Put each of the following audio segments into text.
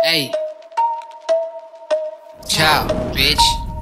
Hey. Ciao, bitch.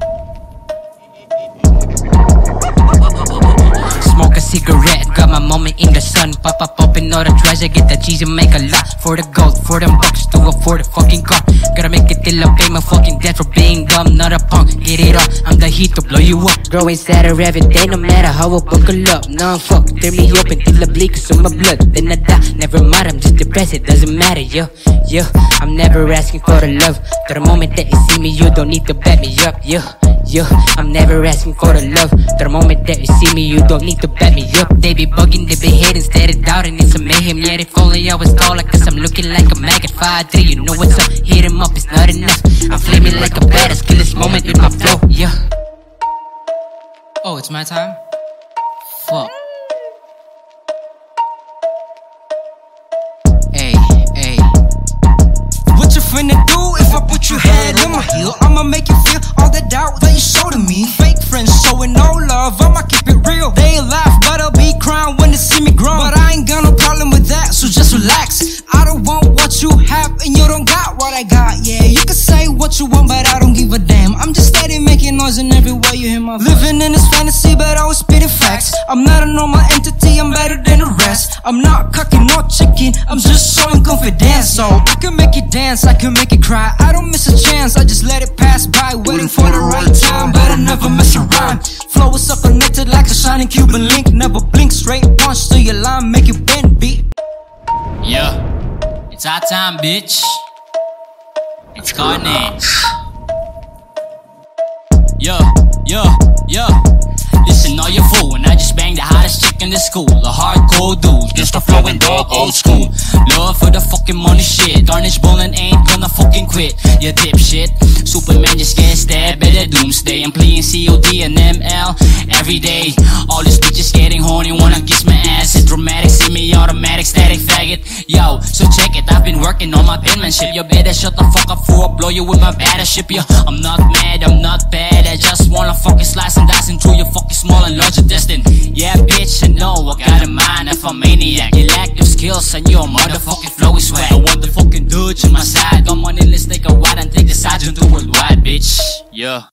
Smoke a cigarette, got my moment in the sun. Pop up, open all the treasure, get the cheese and make a lot. For the gold, for them bucks, to afford the fucking car. Gotta make it till I pay my fucking debt for being dumb, not a punk. Get it up, I'm the heat to blow you up. Growing sadder every day, no matter how I buckle up. Nah, fuck, tear me open till I bleed, cause of my blood. Then I die, never mind, I'm just depressed, it doesn't matter, yo. I'm never asking for the love. To the moment that you see me, you don't need to back me up, I'm never asking for the love. To the moment that you see me, you don't need to back me up. They be bugging, they be hating, instead of doubting, it's a mayhem. Yeah, if only I was taller, cause I'm looking like a maggot. 5'3", you know what's up, hit him up, it's not enough. I'm flaming like a badass, kill this moment with my flow, Oh, it's my time? Fuck. Hey. What you finna do if I put your head on my heel? I'ma make you feel all the doubt that you show to me. Fake friends showing no love, I'ma keep it real. They laugh, but I'll be crying when they see me grow. But I ain't got no problem with that, so just relax. I don't want what you have and you don't got what I got. Yeah, you can say what you want, but I don't give a damn. I'm just steady making noise and everywhere you hear my voice. Living in this fantasy, but always spitting facts. I'm not a normal entity, I'm better than the rest. I'm not cocky, no chicken, I'm just showing confidence. So I can make it dance, I can make it cry. I don't miss a chance, I just let it pass by. Waiting for the right time, but I never miss a rhyme. Flow is up connected like a shining Cuban link. Never blink, straight punch to your line, make it bend, beat. It's our time, bitch. It's carnage. Listen, all you fool, and I just banged the hottest chick in the school. A hardcore dude, just a flowing dog, old school. Love for the fucking money shit. Carnage ballin' ain't gonna fucking quit. You dipshit. Superman just get stabbed at the doomsday. I'm playing COD and ML every day. All these bitches getting horny, wanna kiss my ass. It's dramatic, semi-automatic, static faggot. Yo, so check it, I've been working on my penmanship. You better shut the fuck up before I blow you with my battleship. I'm not mad, I'm not bad. I just wanna fucking slice and dice into your fucking small and large intestine. Yeah, bitch, I know I got a mind of a maniac. You lack your skills and your motherfucking flow is whack. I want the fucking dude on my side. Come on in, let's take a ride and take the sergeant to worldwide, bitch.